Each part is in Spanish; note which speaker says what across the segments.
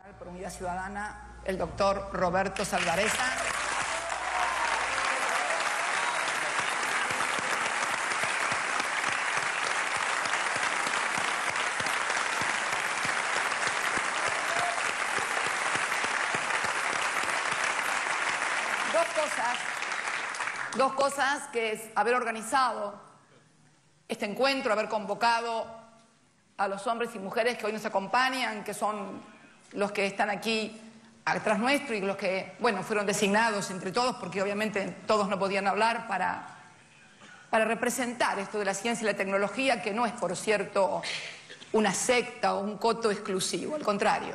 Speaker 1: Por Unidad Ciudadana, el doctor Roberto Salvarezza. Dos cosas, que es haber organizado este encuentro, haber convocado a los hombres y mujeres que hoy nos acompañan, que son los que están aquí atrás nuestro y los que, bueno, fueron designados entre todos, porque obviamente todos no podían hablar, para representar esto de la ciencia y la tecnología, que no es, por cierto, una secta o un coto exclusivo, al contrario.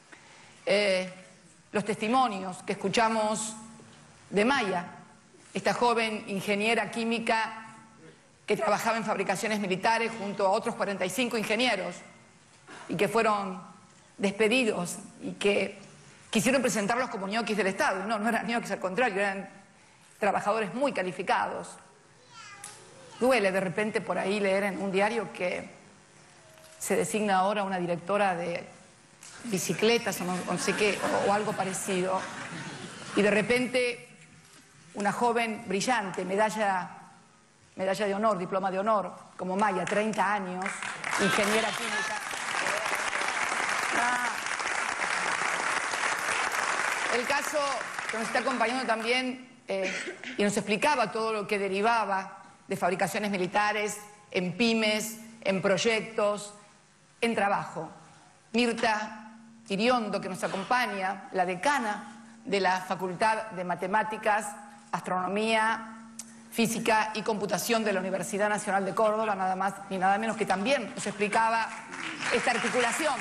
Speaker 1: Los testimonios que escuchamos de Maya, esta joven ingeniera química que trabajaba en fabricaciones militares junto a otros 45 ingenieros y que fueron despedidos y que quisieron presentarlos como ñoquis del Estado. No eran ñoquis, al contrario, eran trabajadores muy calificados. Duele de repente por ahí leer en un diario que se designa ahora una directora de bicicletas o no sé qué, o algo parecido, y de repente una joven brillante, medalla de honor, diploma de honor, como Maya, 30 años, ingeniera química. El caso que nos está acompañando también, y nos explicaba todo lo que derivaba de fabricaciones militares, en pymes, en proyectos, en trabajo. Mirta Iriondo, que nos acompaña, la decana de la Facultad de Matemáticas, Astronomía, Física y Computación de la Universidad Nacional de Córdoba, nada más ni nada menos, que también nos explicaba esta articulación.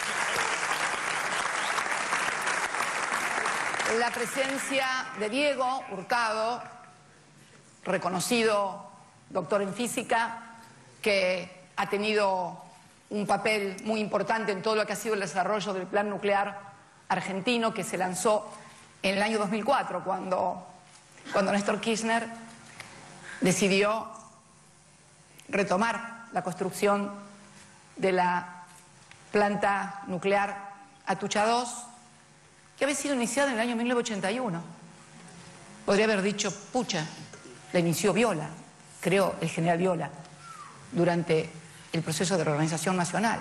Speaker 1: La presencia de Diego Hurtado, reconocido doctor en física, que ha tenido un papel muy importante en todo lo que ha sido el desarrollo del plan nuclear argentino, que se lanzó en el año 2004, cuando Néstor Kirchner decidió retomar la construcción de la planta nuclear Atucha 2, que había sido iniciada en el año 1981. Podría haber dicho, pucha, la inició Viola, creó el general Viola, durante el proceso de reorganización nacional,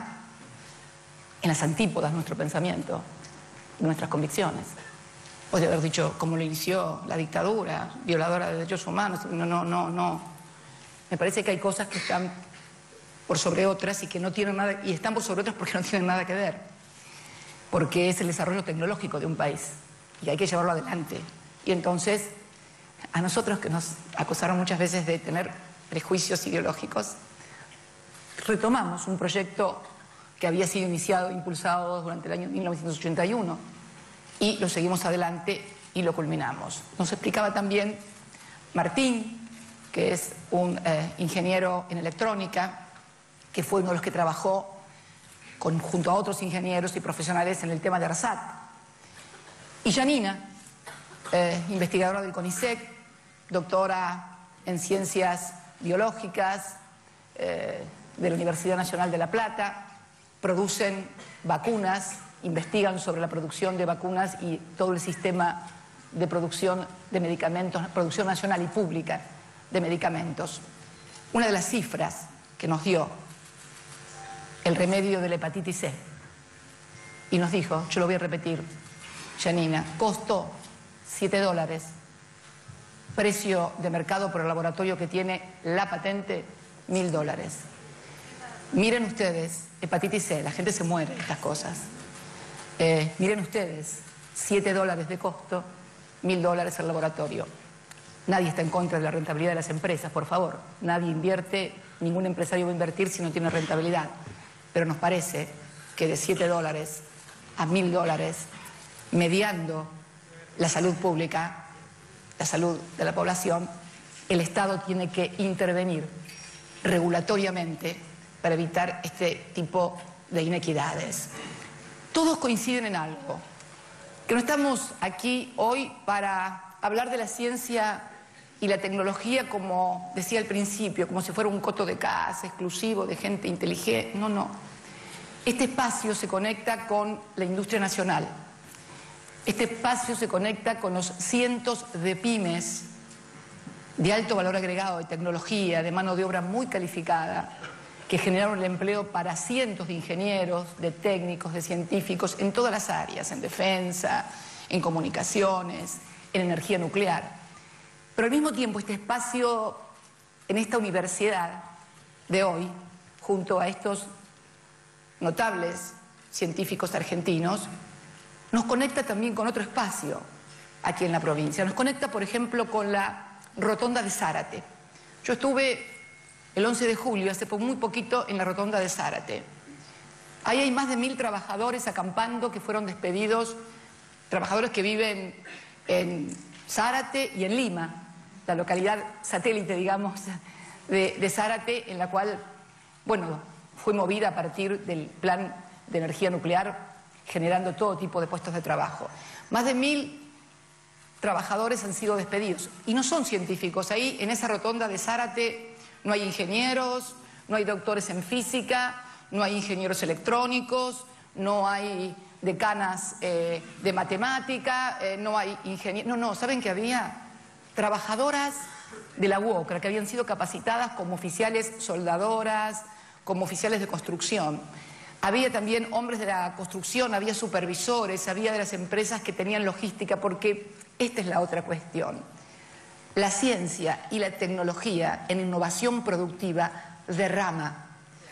Speaker 1: en las antípodas de nuestro pensamiento, de nuestras convicciones. Podría haber dicho, como lo inició la dictadura, violadora de derechos humanos. No. Me parece que hay cosas que están por sobre otras y que no tienen nada, y están por sobre otras porque no tienen nada que ver. Porque es el desarrollo tecnológico de un país y hay que llevarlo adelante. Y entonces, a nosotros, que nos acusaron muchas veces de tener prejuicios ideológicos, retomamos un proyecto que había sido iniciado e impulsado durante el año 1981 y lo seguimos adelante y lo culminamos. Nos explicaba también Martín, que es un ingeniero en electrónica, que fue uno de los que trabajó junto a otros ingenieros y profesionales en el tema de ARSAT. Y Janina, investigadora del CONICET, doctora en ciencias biológicas de la Universidad Nacional de La Plata, producen vacunas, investigan sobre la producción de vacunas y todo el sistema de producción de medicamentos, producción nacional y pública de medicamentos. Una de las cifras que nos dio el remedio de la hepatitis C, y nos dijo, yo lo voy a repetir, Janina, costó $7, precio de mercado por el laboratorio que tiene la patente, $1.000. Miren ustedes, hepatitis C, la gente se muere de estas cosas. Miren ustedes, $7 de costo, $1.000 el laboratorio. Nadie está en contra de la rentabilidad de las empresas, por favor. Nadie invierte, ningún empresario va a invertir si no tiene rentabilidad. Pero nos parece que de $7 a $1.000, mediando la salud pública, la salud de la población, el Estado tiene que intervenir regulatoriamente para evitar este tipo de inequidades. Todos coinciden en algo, que no estamos aquí hoy para hablar de la ciencia y la tecnología, como decía al principio, como si fuera un coto de casa exclusivo de gente inteligente. No. Este espacio se conecta con la industria nacional. Este espacio se conecta con los cientos de pymes de alto valor agregado, de tecnología, de mano de obra muy calificada, que generaron el empleo para cientos de ingenieros, de técnicos, de científicos, en todas las áreas, en defensa, en comunicaciones, en energía nuclear. Pero al mismo tiempo este espacio en esta universidad de hoy, junto a estos notables científicos argentinos, nos conecta también con otro espacio aquí en la provincia. Nos conecta, por ejemplo, con la Rotonda de Zárate. Yo estuve el 11 de julio, hace muy poquito, en la Rotonda de Zárate. Ahí hay más de 1000 trabajadores acampando que fueron despedidos, trabajadores que viven en Zárate y en Lima, la localidad satélite, digamos, de Zárate, en la cual, bueno, fue movida a partir del plan de energía nuclear, generando todo tipo de puestos de trabajo. Más de 1000 trabajadores han sido despedidos y no son científicos. Ahí, en esa rotonda de Zárate, no hay ingenieros, no hay doctores en física, no hay ingenieros electrónicos, no hay decanas de matemática, no hay ingenieros. No, ¿saben que había? Trabajadoras de la UOCRA que habían sido capacitadas como oficiales soldadoras, como oficiales de construcción. Había también hombres de la construcción, había supervisores, había de las empresas que tenían logística, porque esta es la otra cuestión. La ciencia y la tecnología en innovación productiva derrama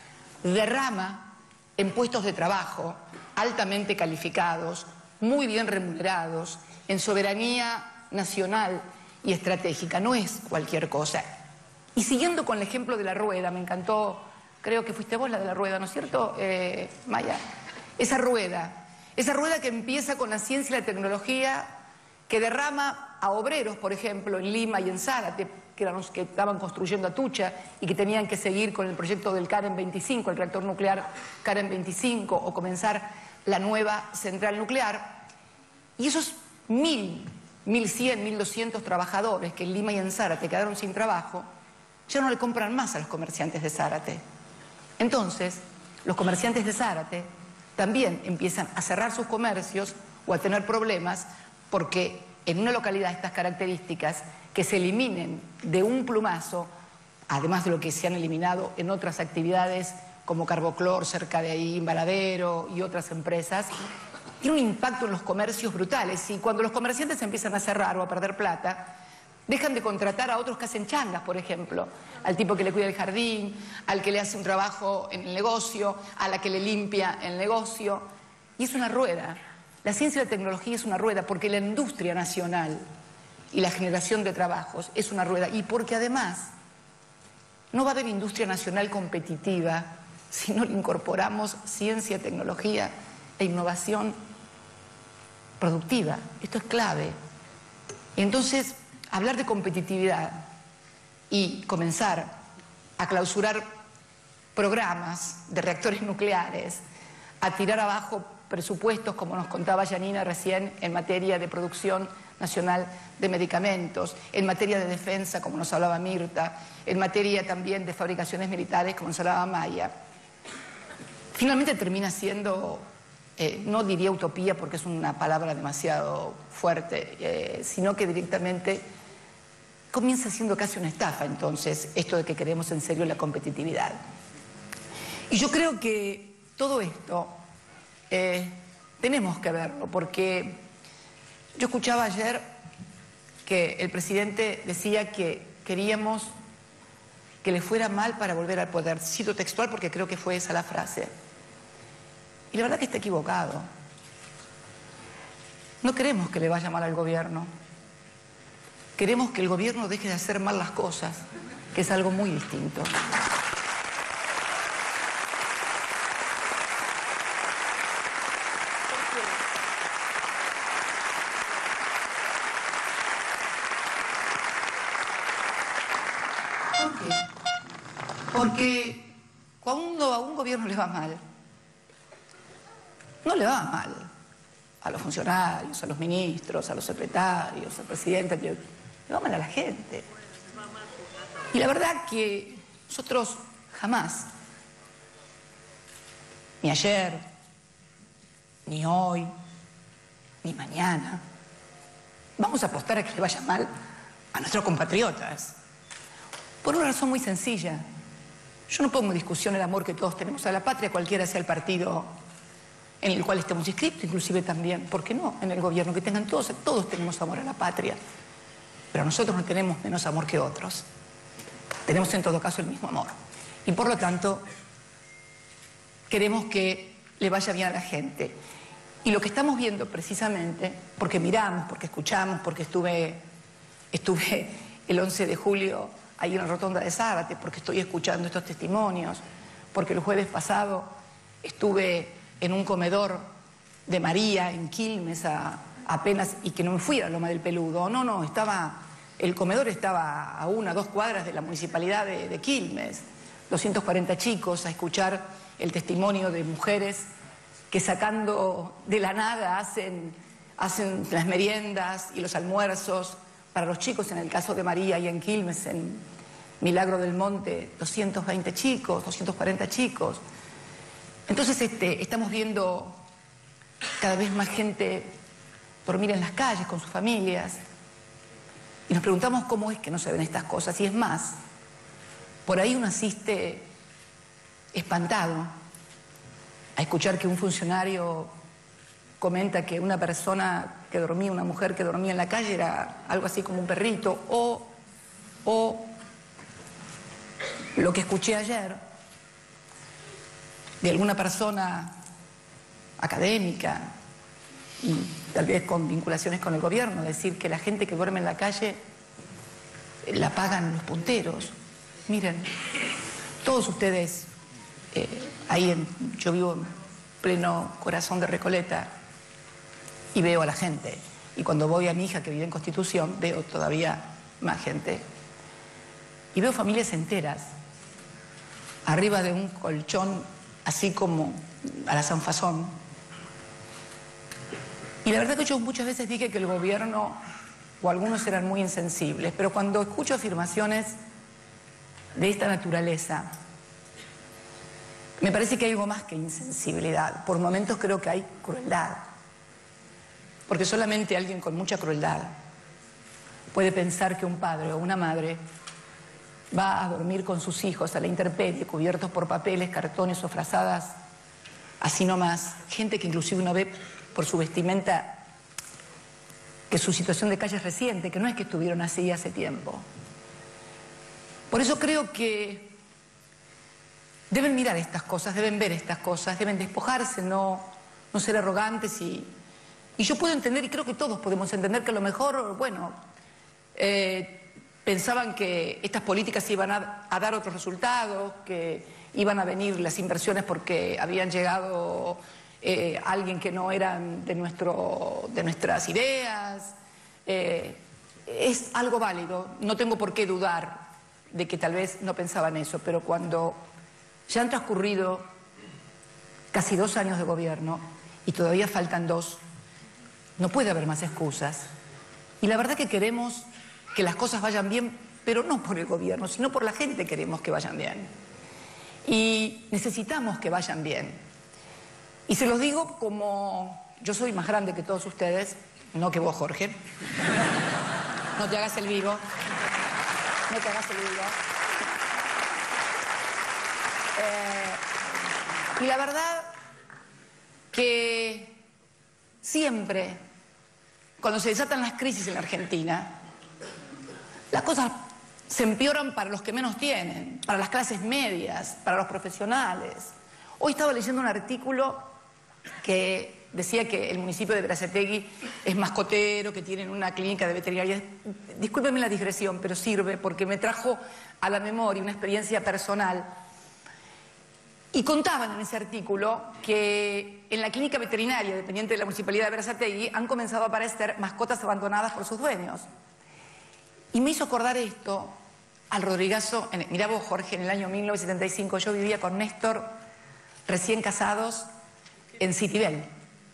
Speaker 1: en puestos de trabajo altamente calificados, muy bien remunerados, en soberanía nacional y estratégica. No es cualquier cosa. Y siguiendo con el ejemplo de la rueda, me encantó. Creo que fuiste vos la de la rueda, ¿no es cierto, Maya? Esa rueda que empieza con la ciencia y la tecnología, que derrama a obreros, por ejemplo, en Lima y en Zárate, que eran los que estaban construyendo Atucha y que tenían que seguir con el proyecto del Karen 25, el reactor nuclear Karen 25, o comenzar la nueva central nuclear. Y esos 1000, 1100, 1200 trabajadores que en Lima y en Zárate quedaron sin trabajo, ya no le compran más a los comerciantes de Zárate. Entonces, los comerciantes de Zárate también empiezan a cerrar sus comercios o a tener problemas porque en una localidad de estas características, que se eliminen de un plumazo, además de lo que se han eliminado en otras actividades como Carboclor, cerca de ahí, Varadero y otras empresas, tiene un impacto en los comercios brutales. Y cuando los comerciantes empiezan a cerrar o a perder plata, dejan de contratar a otros que hacen changas, por ejemplo, al tipo que le cuida el jardín, al que le hace un trabajo en el negocio, a la que le limpia el negocio. Y es una rueda. La ciencia y la tecnología es una rueda porque la industria nacional y la generación de trabajos es una rueda. Y porque además no va a haber industria nacional competitiva si no le incorporamos ciencia, tecnología e innovación productiva. Esto es clave. Entonces, hablar de competitividad y comenzar a clausurar programas de reactores nucleares, a tirar abajo presupuestos, como nos contaba Janina recién, en materia de producción nacional de medicamentos, en materia de defensa, como nos hablaba Mirta, en materia también de fabricaciones militares, como nos hablaba Maya, finalmente termina siendo, no diría utopía porque es una palabra demasiado fuerte, sino que directamente comienza siendo casi una estafa, entonces, esto de que queremos en serio la competitividad. Y yo creo que todo esto tenemos que verlo, porque yo escuchaba ayer que el presidente decía que queríamos que le fuera mal para volver al poder. Cito textual porque creo que fue esa la frase. Y la verdad que está equivocado. No queremos que le vaya mal al gobierno. Queremos que el gobierno deje de hacer mal las cosas, que es algo muy distinto. ¿Por qué? Porque cuando a un gobierno le va mal, no le va mal a los funcionarios, a los ministros, a los secretarios, al presidente, le va mal a la gente. Y la verdad que nosotros jamás ni ayer, ni hoy, ni mañana. Vamos a apostar a que le vaya mal a nuestros compatriotas. Por una razón muy sencilla. Yo no pongo en discusión el amor que todos tenemos a la patria, cualquiera sea el partido en el cual estemos inscritos, inclusive también, ¿por qué no?, en el gobierno, que tengan todos tenemos amor a la patria. Pero nosotros no tenemos menos amor que otros. Tenemos en todo caso el mismo amor. Y por lo tanto, queremos que le vaya bien a la gente. Y lo que estamos viendo precisamente, porque miramos, porque escuchamos, porque estuve el 11 de julio ahí en la rotonda de Zárate, porque estoy escuchando estos testimonios, porque el jueves pasado estuve en un comedor de María en Quilmes apenas, y que no me fui a Loma del Peludo, no, el comedor estaba a 1 o 2 cuadras de la municipalidad de Quilmes, 240 chicos a escuchar el testimonio de mujeres que sacando de la nada hacen las meriendas y los almuerzos para los chicos, en el caso de María y en Quilmes, en Milagro del Monte, 220 chicos, 240 chicos. Entonces estamos viendo cada vez más gente dormir en las calles con sus familias y nos preguntamos cómo es que no se ven estas cosas. Y es más, por ahí uno asiste espantado a escuchar que un funcionario comenta que una persona que dormía, una mujer que dormía en la calle era algo así como un perrito, o lo que escuché ayer de alguna persona académica y tal vez con vinculaciones con el gobierno, decir que la gente que duerme en la calle la pagan los punteros. Miren, todos ustedes, yo vivo en pleno corazón de Recoleta y veo a la gente. Y cuando voy a mi hija que vive en Constitución, veo todavía más gente. Y veo familias enteras, arriba de un colchón, así como a la sanfazón. Y la verdad que yo muchas veces dije que el gobierno, o algunos eran muy insensibles, pero cuando escucho afirmaciones de esta naturaleza, me parece que hay algo más que insensibilidad. Por momentos creo que hay crueldad. Porque solamente alguien con mucha crueldad puede pensar que un padre o una madre va a dormir con sus hijos a la intemperie, cubiertos por papeles, cartones o frazadas, así nomás. Gente que inclusive uno ve por su vestimenta que su situación de calle es reciente, que no es que estuvieron así hace tiempo. Por eso creo que deben mirar estas cosas, deben ver estas cosas, deben despojarse, no ser arrogantes y yo puedo entender, y creo que todos podemos entender que a lo mejor, bueno, pensaban que estas políticas iban a dar otros resultados, que iban a venir las inversiones porque habían llegado alguien que no eran de nuestras ideas. Es algo válido, no tengo por qué dudar de que tal vez no pensaban eso, pero cuando ya han transcurrido casi 2 años de gobierno y todavía faltan 2, no puede haber más excusas. Y la verdad que queremos que las cosas vayan bien, pero no por el gobierno, sino por la gente queremos que vayan bien. Y necesitamos que vayan bien. Y se los digo como yo soy más grande que todos ustedes, no que vos, Jorge. No te hagas el vivo. No te hagas el vivo. Y la verdad que siempre, cuando se desatan las crisis en la Argentina, las cosas se empeoran para los que menos tienen, para las clases medias, para los profesionales. Hoy estaba leyendo un artículo que decía que el municipio de Berazategui es mascotero, que tienen una clínica de veterinaria. Discúlpenme la digresión, pero sirve porque me trajo a la memoria una experiencia personal. Y contaban en ese artículo que en la clínica veterinaria dependiente de la municipalidad de Berazategui han comenzado a aparecer mascotas abandonadas por sus dueños. Y me hizo acordar esto al Rodrigazo. Mirá vos, Jorge, en el año 1975 yo vivía con Néstor, recién casados, en Citibel,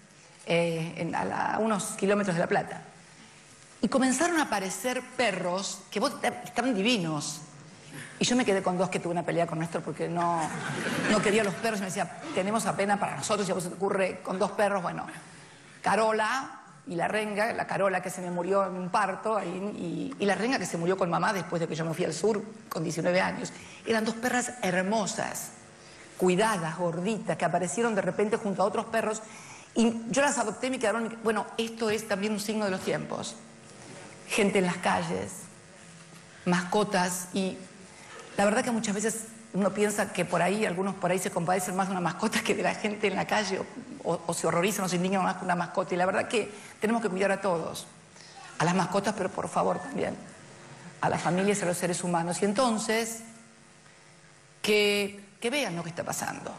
Speaker 1: a unos kilómetros de La Plata. Y comenzaron a aparecer perros que estaban divinos. Y yo me quedé con 2 que tuve una pelea con Néstor porque no quería los perros. Y me decía, tenemos apenas para nosotros, si a vos se te ocurre con 2 perros, bueno, Carola y la renga, la Carola que se me murió en un parto, y la renga que se murió con mamá después de que yo me fui al sur con 19 años. Eran 2 perras hermosas, cuidadas, gorditas, que aparecieron de repente junto a otros perros, y yo las adopté y me quedaron... Bueno, esto es también un signo de los tiempos. Gente en las calles, mascotas, y la verdad que muchas veces uno piensa que por ahí, algunos por ahí se compadecen más de una mascota que de la gente en la calle, o se horrorizan o se indignan más con una mascota, y la verdad que tenemos que cuidar a todos, a las mascotas, pero por favor también a las familias y a los seres humanos. Y entonces, que vean lo que está pasando.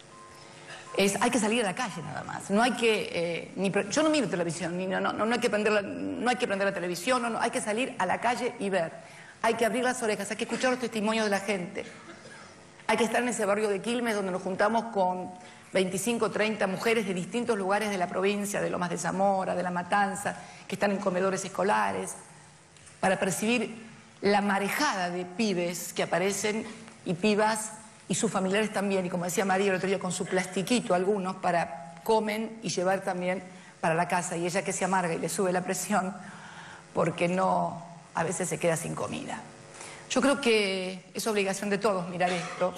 Speaker 1: Hay que salir a la calle nada más. No hay que... yo no miro televisión, no hay que prender la televisión, no, hay que salir a la calle y ver. Hay que abrir las orejas, hay que escuchar los testimonios de la gente. Hay que estar en ese barrio de Quilmes donde nos juntamos con 25 o 30 mujeres de distintos lugares de la provincia, de Lomas de Zamora, de La Matanza, que están en comedores escolares, para percibir la marejada de pibes que aparecen y pibas y sus familiares también, y como decía María el otro día, con su plastiquito algunos para comen y llevar también para la casa, y ella que se amarga y le sube la presión porque no, a veces se queda sin comida. Yo creo que es obligación de todos mirar esto.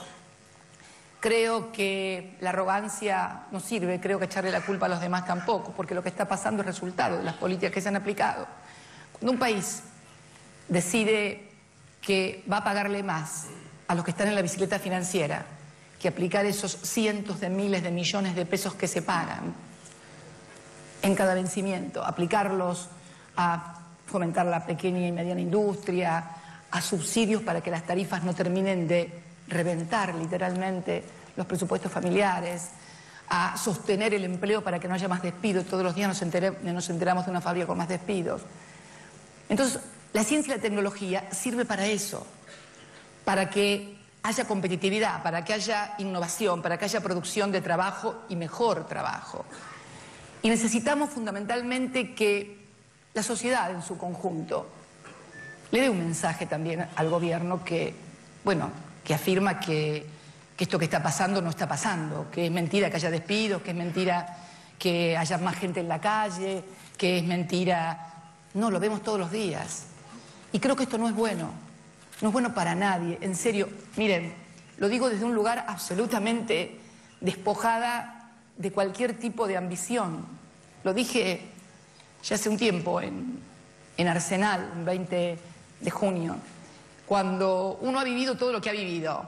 Speaker 1: Creo que la arrogancia no sirve, creo que echarle la culpa a los demás tampoco, porque lo que está pasando es resultado de las políticas que se han aplicado. Cuando un país decide que va a pagarle más a los que están en la bicicleta financiera que aplicar esos cientos de miles de millones de pesos que se pagan en cada vencimiento, aplicarlos a fomentar la pequeña y mediana industria, a subsidios para que las tarifas no terminen de reventar literalmente los presupuestos familiares, a sostener el empleo para que no haya más despidos. Todos los días nos enteramos de una fábrica con más despidos. Entonces, la ciencia y la tecnología sirve para eso, para que haya competitividad, para que haya innovación, para que haya producción de trabajo y mejor trabajo. Y necesitamos fundamentalmente que la sociedad en su conjunto le dé un mensaje también al gobierno que, bueno, que afirma que esto que está pasando no está pasando, que es mentira que haya despidos, que es mentira que haya más gente en la calle, que es mentira... No, lo vemos todos los días. Y creo que esto no es bueno, no es bueno para nadie, en serio. Miren, lo digo desde un lugar absolutamente despojada de cualquier tipo de ambición. Lo dije ya hace un tiempo en Arsenal, el 20 de junio, cuando uno ha vivido todo lo que ha vivido,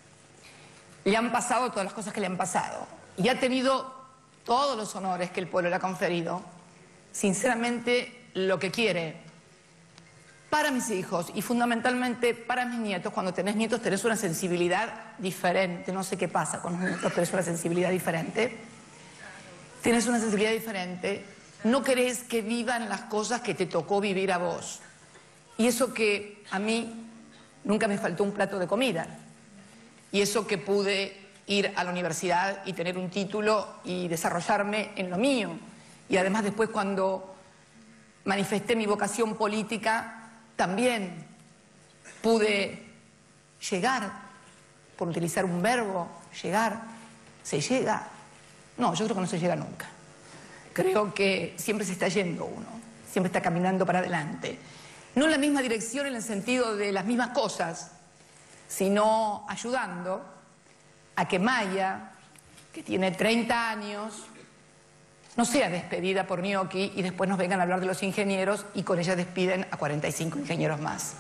Speaker 1: le han pasado todas las cosas que le han pasado y ha tenido todos los honores que el pueblo le ha conferido, sinceramente lo que quiere para mis hijos y fundamentalmente para mis nietos. Cuando tenés nietos tenés una sensibilidad diferente, no sé qué pasa con los nietos, tenés una sensibilidad diferente, tienes una sensibilidad diferente, no querés que vivan las cosas que te tocó vivir a vos. Y eso que a mí nunca me faltó un plato de comida, y eso que pude ir a la universidad y tener un título y desarrollarme en lo mío, y además después cuando manifesté mi vocación política también pude llegar, por utilizar un verbo, llegar. ¿Se llega? No, yo creo que no se llega nunca. Creo que siempre se está yendo uno, siempre está caminando para adelante. No en la misma dirección en el sentido de las mismas cosas, sino ayudando a que Maya, que tiene 30 años, no sea despedida por Gnocchi y después nos vengan a hablar de los ingenieros y con ella despiden a 45 ingenieros más.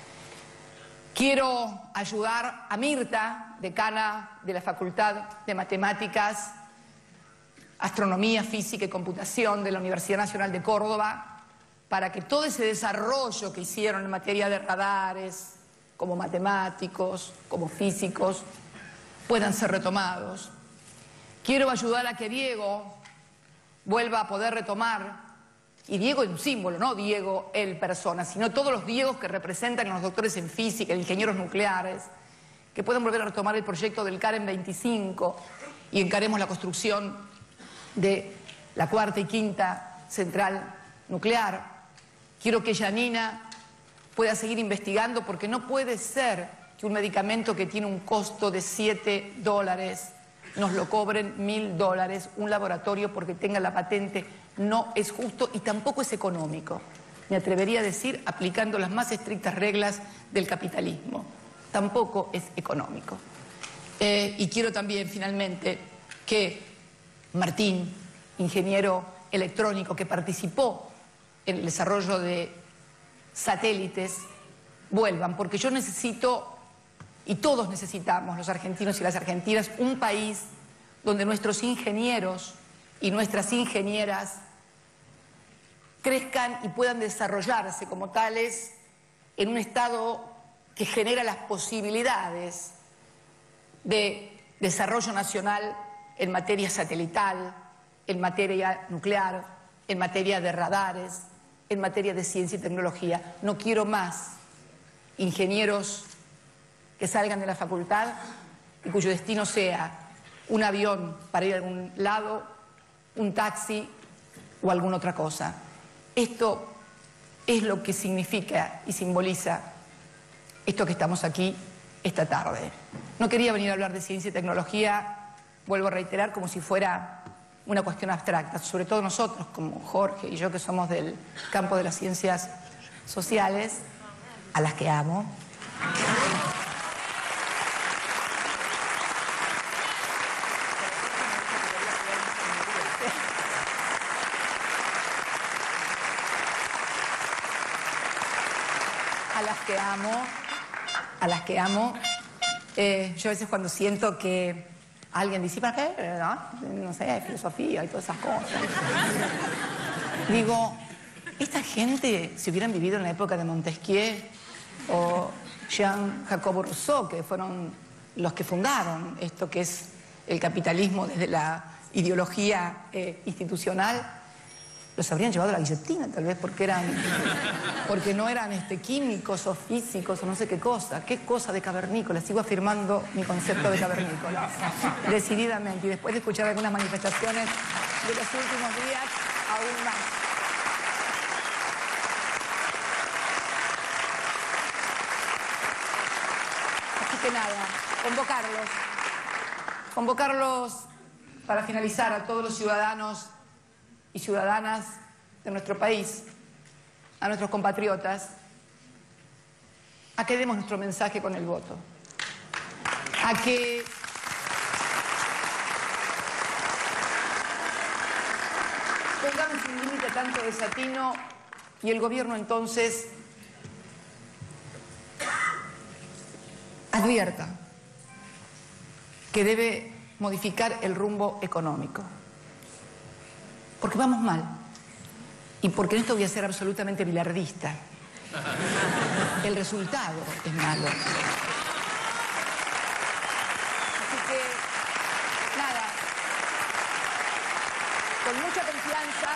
Speaker 1: Quiero ayudar a Mirta, decana de la Facultad de Matemáticas, Astronomía, Física y Computación de la Universidad Nacional de Córdoba, para que todo ese desarrollo que hicieron en materia de radares, como matemáticos, como físicos, puedan ser retomados. Quiero ayudar a que Diego vuelva a poder retomar, y Diego es un símbolo, no Diego el persona, sino todos los Diegos que representan a los doctores en física, en ingenieros nucleares, que puedan volver a retomar el proyecto del CAREN 25 y encaremos la construcción de la 4ª y 5ª central nuclear. Quiero que Janina pueda seguir investigando, porque no puede ser que un medicamento que tiene un costo de $7 nos lo cobren $1000 un laboratorio porque tenga la patente no es justo y tampoco es económico. Me atrevería a decir, aplicando las más estrictas reglas del capitalismo. Tampoco es económico. Y quiero también, finalmente, que Martín, ingeniero electrónico que participó en el desarrollo de satélites, vuelvan, porque yo necesito, y todos necesitamos, los argentinos y las argentinas, un país donde nuestros ingenieros y nuestras ingenieras crezcan y puedan desarrollarse como tales en un estado que genera las posibilidades de desarrollo nacional en materia satelital, en materia nuclear, en materia de radares, en materia de ciencia y tecnología. No quiero más ingenieros que salgan de la facultad y cuyo destino sea un avión para ir a algún lado, un taxi o alguna otra cosa. Esto es lo que significa y simboliza esto que estamos aquí esta tarde. No quería venir a hablar de ciencia y tecnología, vuelvo a reiterar, como si fuera una cuestión abstracta, sobre todo nosotros, como Jorge y yo, que somos del campo de las ciencias sociales, a las que amo. A las que amo. Yo a veces cuando siento que alguien dice, ¿para qué? No sé, filosofía y todas esas cosas. Digo, esta gente, si hubieran vivido en la época de Montesquieu o Jean Jacobo Rousseau, que fueron los que fundaron esto que es el capitalismo desde la ideología institucional, los habrían llevado a la guillotina, tal vez, porque no eran químicos o físicos o no sé qué cosa. ¿Qué cosa de cavernícola? Sigo afirmando mi concepto de cavernícola, decididamente. Y después de escuchar algunas manifestaciones de los últimos días, aún más. Así que nada, convocarlos para finalizar a todos los ciudadanos y ciudadanas de nuestro país, a nuestros compatriotas, a que demos nuestro mensaje con el voto, a que pongamos un límite tanto desatino y el gobierno entonces advierta que debe modificar el rumbo económico. Porque vamos mal. Y porque en esto voy a ser absolutamente bilardista. El resultado es malo. Así que, nada, con mucha confianza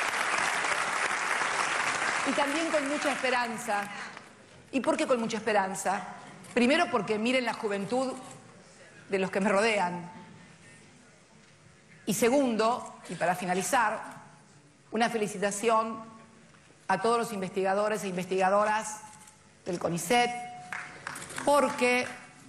Speaker 1: y también con mucha esperanza. ¿Y por qué con mucha esperanza? Primero porque miren la juventud de los que me rodean. Y segundo, y para finalizar, una felicitación a todos los investigadores e investigadoras del CONICET, porque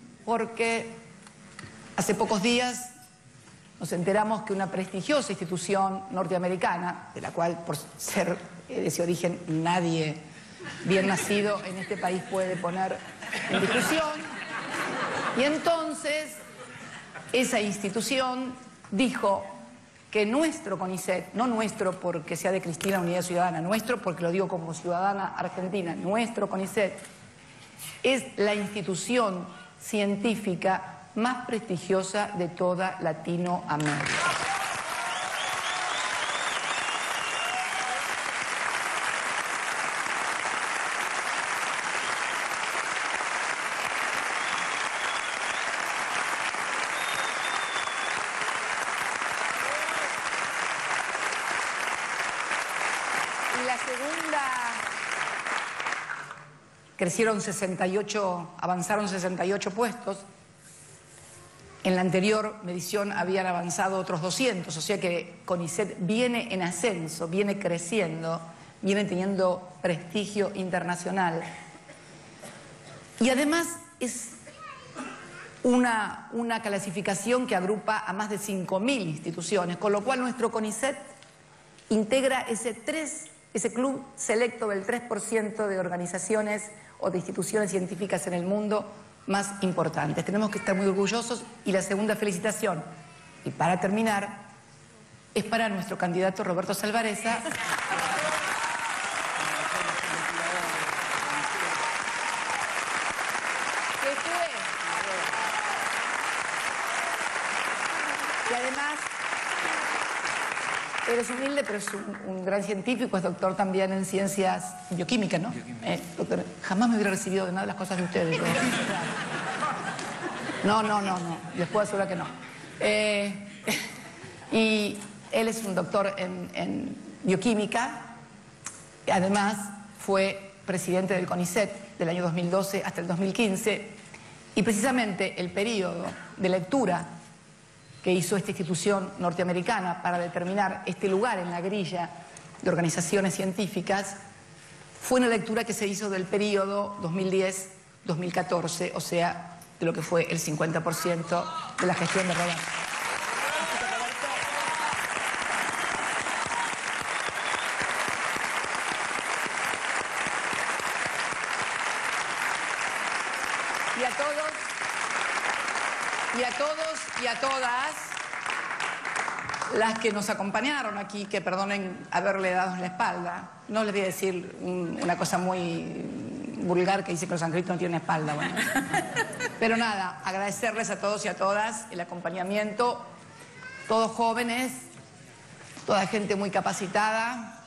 Speaker 1: hace pocos días nos enteramos que una prestigiosa institución norteamericana, de la cual por ser de ese origen nadie bien nacido en este país puede poner en discusión, y entonces esa institución dijo que nuestro CONICET, no nuestro porque sea de Cristina Unidad Ciudadana, nuestro porque lo digo como ciudadana argentina, nuestro CONICET es la institución científica más prestigiosa de toda Latinoamérica. Crecieron 68, avanzaron 68 puestos. En la anterior medición habían avanzado otros 200, o sea que CONICET viene en ascenso, viene creciendo, viene teniendo prestigio internacional. Y además es una clasificación que agrupa a más de 5.000 instituciones, con lo cual nuestro CONICET integra ese club selecto del 3% de organizaciones o de instituciones científicas en el mundo más importantes. Tenemos que estar muy orgullosos. Y la segunda felicitación, y para terminar, es para nuestro candidato Roberto Salvarezza. Y además, él es humilde, pero es un gran científico, es doctor también en ciencias bioquímicas, ¿no? Doctor, jamás me hubiera recibido de nada las cosas de ustedes. No, les puedo asegurar que no. Y él es un doctor en bioquímica, además fue presidente del CONICET del año 2012 hasta el 2015, y precisamente el periodo de lectura que hizo esta institución norteamericana para determinar este lugar en la grilla de organizaciones científicas fue una lectura que se hizo del periodo 2010-2014, o sea, de lo que fue el 50% de la gestión de Roberto. Y a todas las que nos acompañaron aquí, que perdonen haberle dado en la espalda. No les voy a decir una cosa muy vulgar que dice que los angelitos no tienen espalda. Bueno. Pero nada, agradecerles a todos y a todas el acompañamiento, todos jóvenes, toda gente muy capacitada.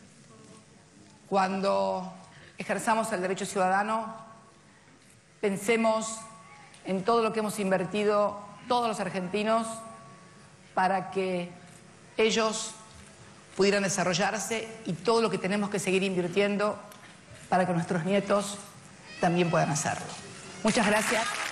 Speaker 1: Cuando ejerzamos el derecho ciudadano, pensemos en todo lo que hemos invertido todos los argentinos para que ellos pudieran desarrollarse, y todo lo que tenemos que seguir invirtiendo para que nuestros nietos también puedan hacerlo. Muchas gracias.